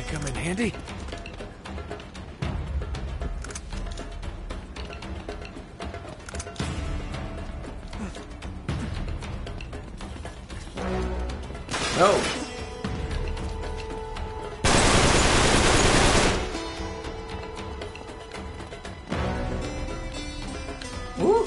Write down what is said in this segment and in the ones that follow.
come in handy. No. Woo.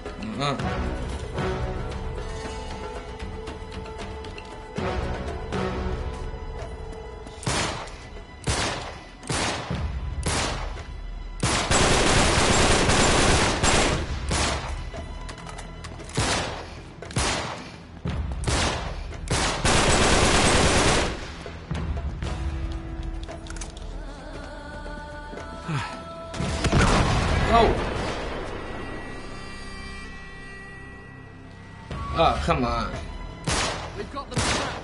Oh, come on. We've got them trapped.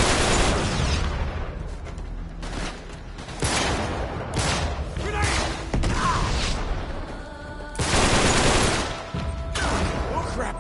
Oh, crap.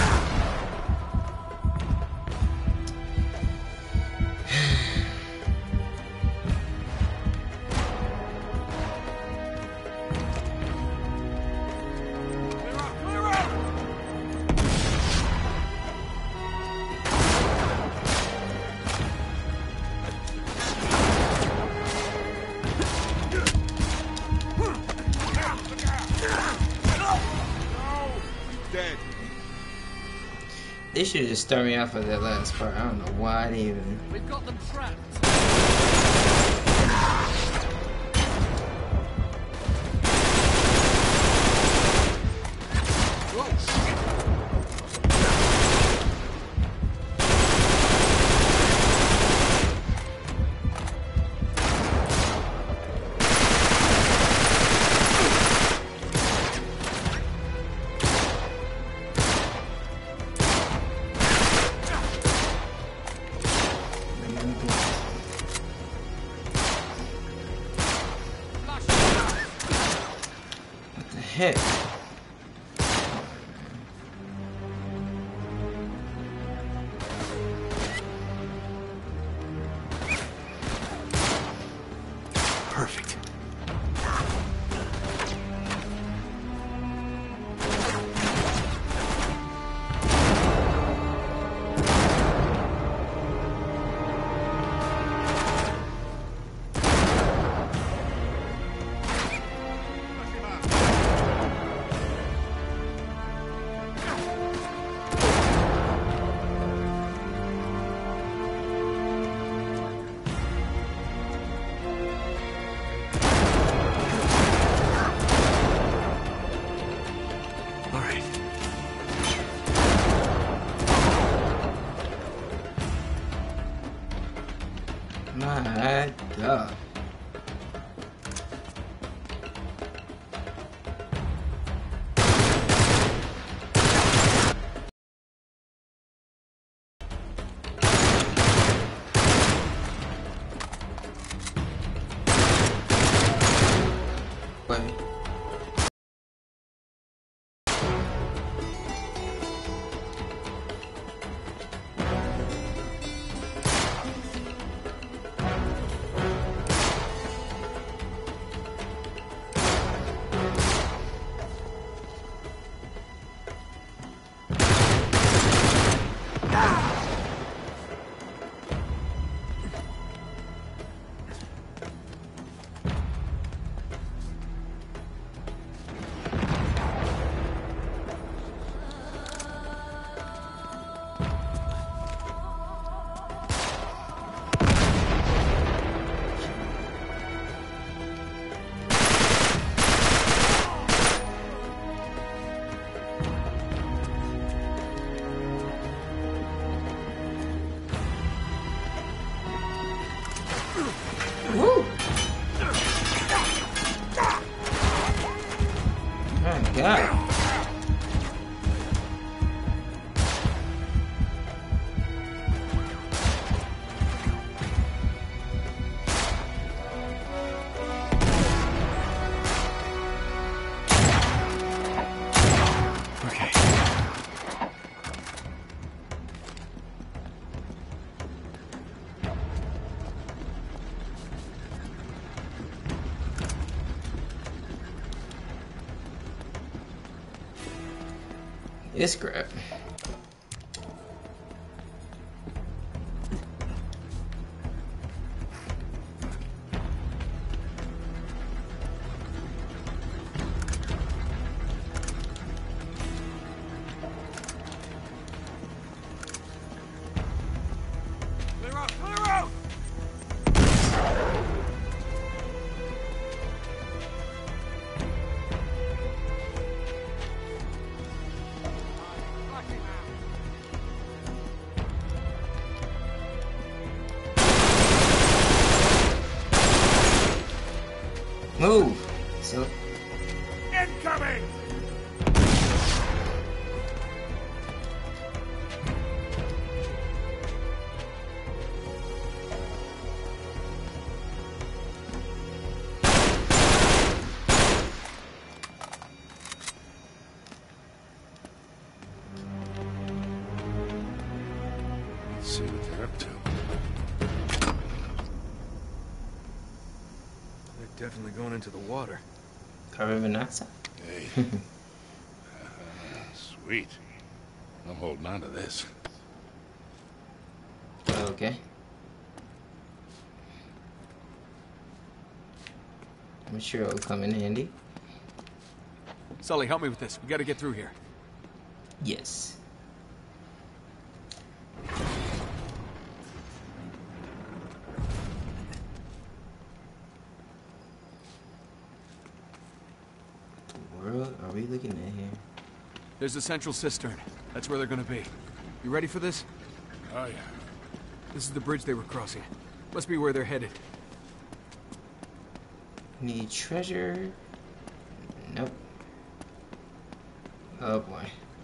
They should just start me off at that last part. I don't know why they even. We've got them trapped. Heck. Perfect. My God. Wait. Woo! My God. It's crap. Clear out! Clear out! Move. So Incoming! Let's see what they're up to. They're definitely going into the water. carbon monoxide. Hey. Sweet. I'm holding on to this. Okay. I'm sure it'll come in handy. Sully, help me with this. We gotta get through here. Yes. What world are we looking at here? There's a central cistern. That's where they're gonna be. You ready for this? Oh, yeah. This is the bridge they were crossing. Must be where they're headed. Need treasure? Nope. Oh boy.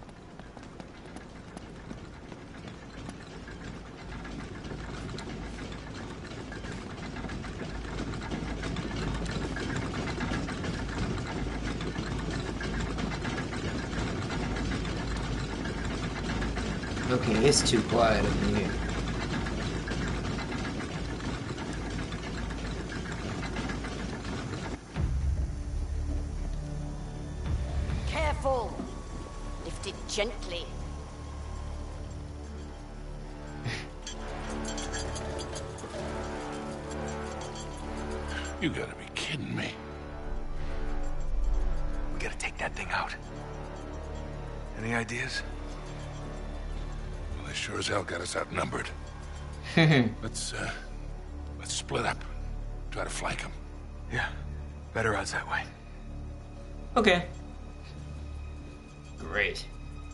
Okay, it's too quiet up in here. Careful! Lift it gently. You gotta be kidding me. We gotta take that thing out. Any ideas? Well, they sure as hell got us outnumbered. Let's split up. Try to flank them. Yeah. Better odds that way. Okay. Great.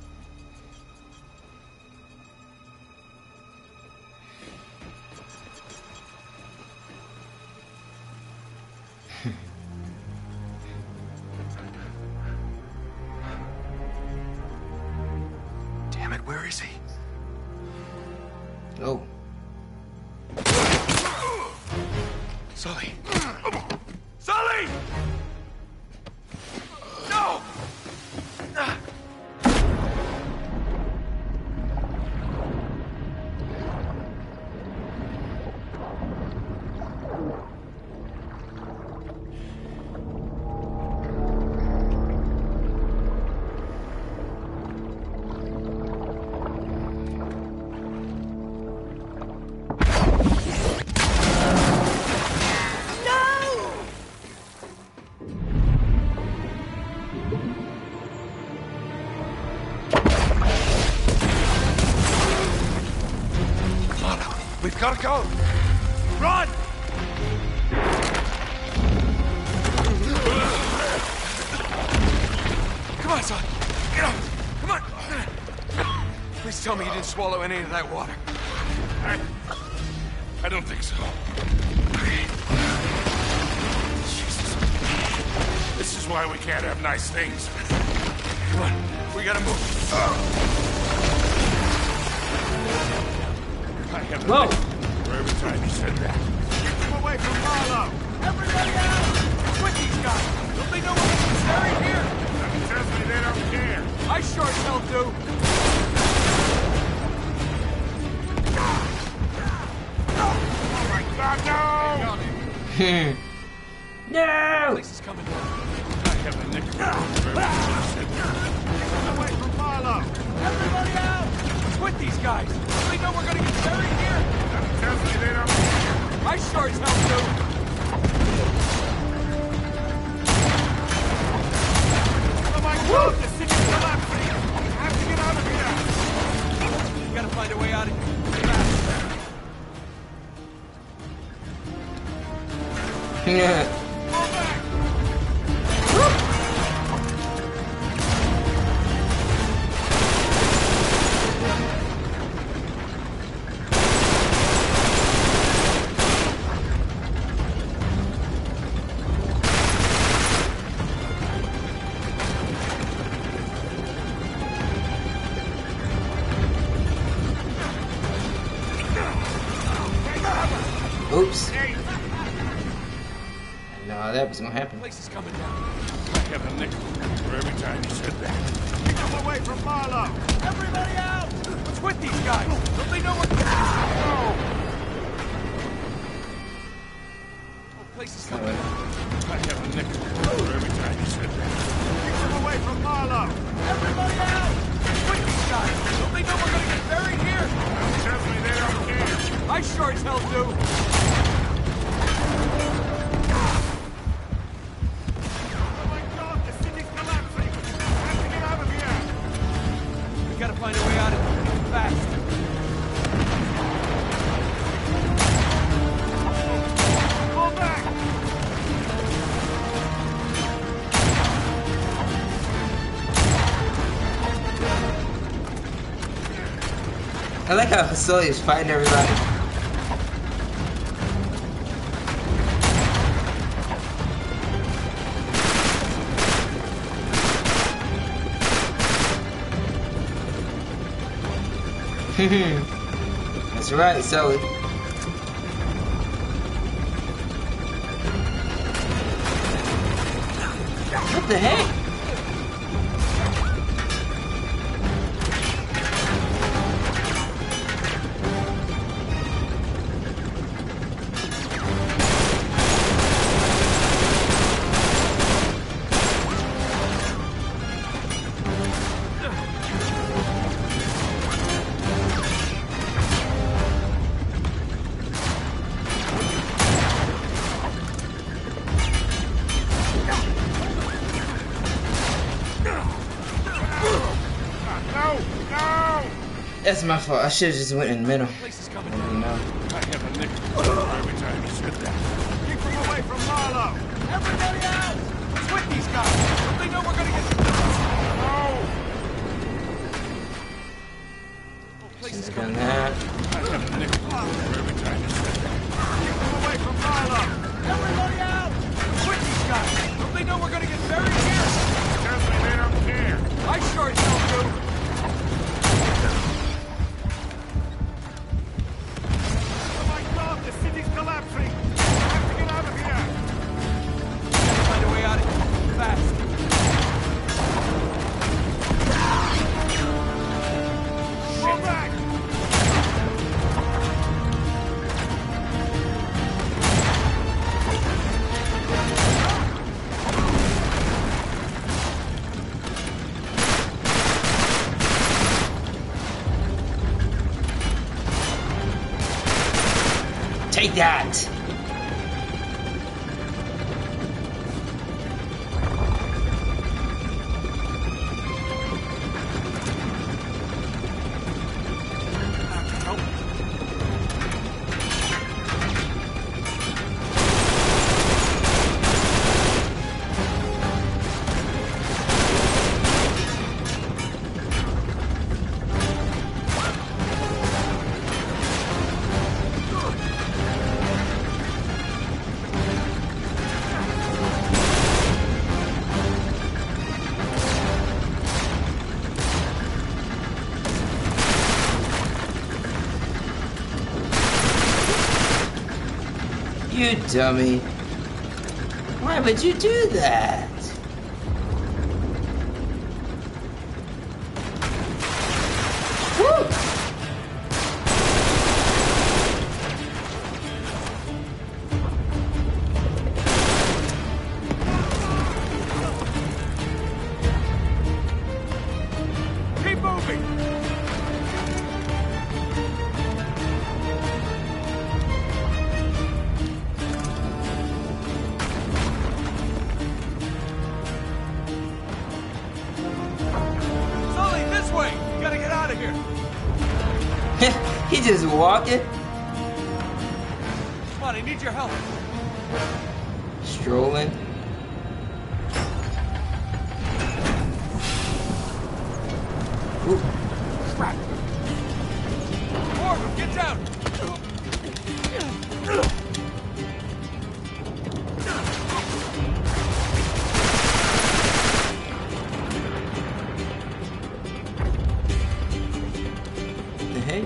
Damn it, where is he? Oh. Sully! Sully! No! We've gotta go! Run! Come on, son. Get up. Come on. Please tell me you didn't swallow any of that water. I don't think so. Jesus. This is why we can't have nice things. Come on. We gotta move. I have Whoa! for every time you said that. Keep them away from Marlowe. Everybody out! With these guys. Don't they know we're buried here? That tells me they don't care. I sure as hell do. Oh my God, no! No! Police is coming down. I have a nickel for every time you said that. Away from Marlowe. Marlowe! Everybody out! What's with these guys? They know we're gonna get buried here! That tells me they don't care. I sure as hell do! Oh my God, the city's collapsing! We have to get out of here! We gotta find a way out of here. Fast. Yeah. Oops. No, that was gonna happen. The place is coming down. I have a nickel for every time you said that. Keep them away from Marlowe! Everybody out! What's with these guys? Don't they know we're... Oh! The place is coming down. I have a nickel for every time you said that. Keep them away from Marlowe! Everybody out! What's with these guys? Don't they know we're gonna get buried here? Tells me they don't care. I sure as hell do! Oh my God, the city's collapsing! We have to get out of here! We gotta find a way out of here, fast! Fall back! I like how Facility is fighting everybody. That's right, Sully. What the heck? That's my fault. I should have just went in the middle. Place is coming You down. know. I have a nickel for every time you said that. Keep them away from Marlowe! Everybody out! What's with these guys? Don't they know we're gonna get... Oh! The place is Should've coming done down. that. I have a nickel for every time you said that. Keep them away from Marlowe! Everybody out! What's with these guys? Don't they know we're gonna get buried here? Tells me they don't care. I sure as hell do! Oh my God, the city's collapsing! We have to get out of here! We gotta find a way out of here, fast! Fall back! Take that! You dummy. Why would you do that? Woo! Keep moving! he just walking? Come on, I need your help. Strolling. Ooh. Morgan, get down. The heck?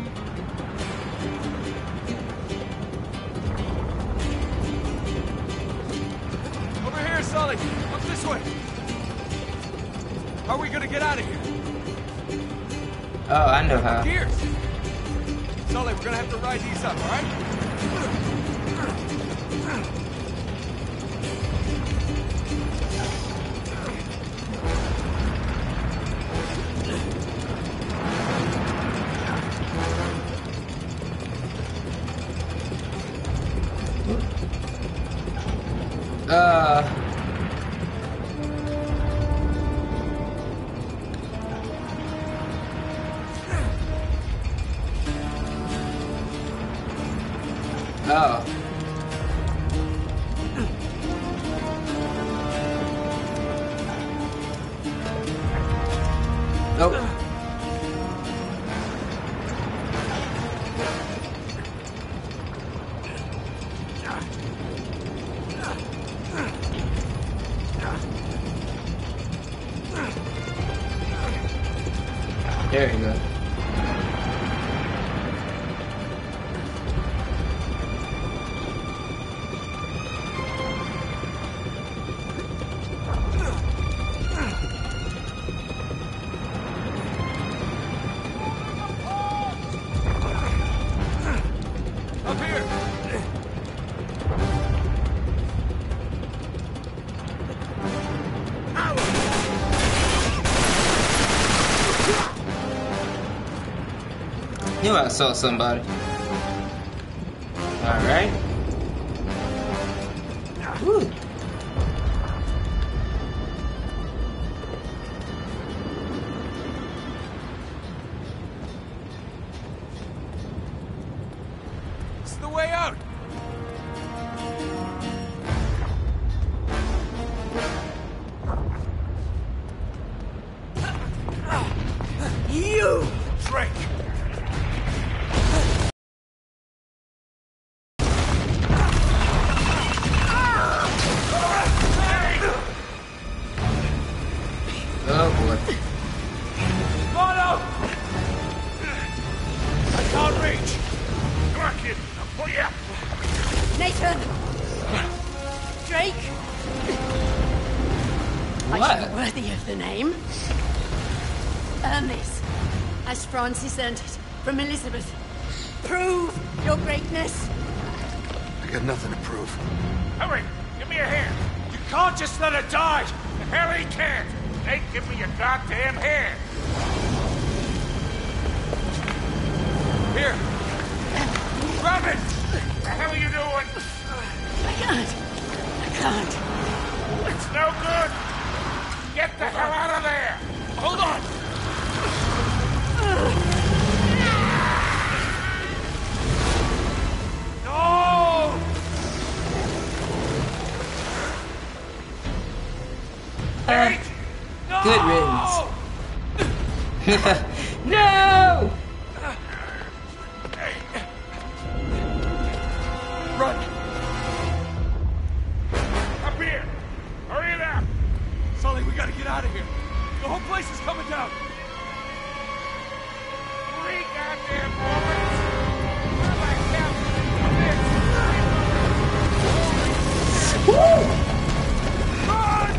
Over here, Sully. Up this way. How are we gonna get out of here? Oh, I know how. Gears. Sully, we're gonna have to ride these up, all right? Oh. Nope. There you go. Up here. Knew I saw somebody. Alright. Woo. This is the way out. You! Drake. Oh boy. Mono! I can't reach. Come on, kid. I'll pull you up. Nathan! Drake! Are you What? worthy of the name? Earn this, as Francis earned it from Elizabeth. Prove your greatness. I got nothing to prove. Hurry! Give me a hand! You can't just let her die. The hell he can't! Nate, give me your goddamn hand! Here. Grab it. The hell are you doing? I can't. It's no good! Get the hell out of there! Hold on. No! Nate! No! Good riddance. No! Run. Up here! Hurry it up! Sully, we gotta get out of here. The whole place is coming down. 3 goddamn bullets! How the hell did you do this? Run!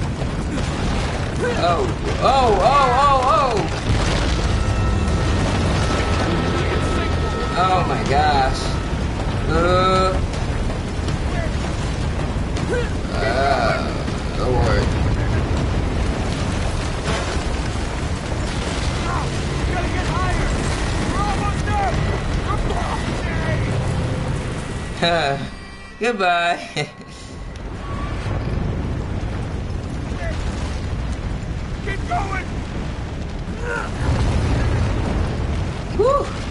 Oh. Oh my gosh. Don't worry. We gotta get higher. We're almost there. Goodbye. Keep going. Woo.